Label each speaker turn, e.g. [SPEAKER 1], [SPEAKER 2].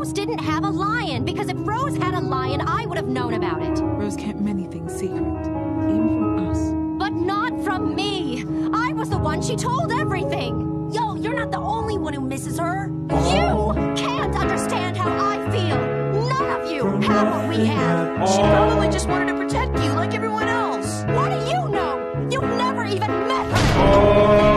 [SPEAKER 1] Rose didn't have a lion, because if Rose had a lion, I would have known about it.
[SPEAKER 2] Rose kept many things secret, even from us.
[SPEAKER 1] But not from me. I was the one she told everything.
[SPEAKER 3] Yo, you're not the only one who misses her.
[SPEAKER 1] You can't understand how I feel. None of you have what we have.
[SPEAKER 3] She probably just wanted to protect you like everyone else.
[SPEAKER 1] What do you know? You've never even met her.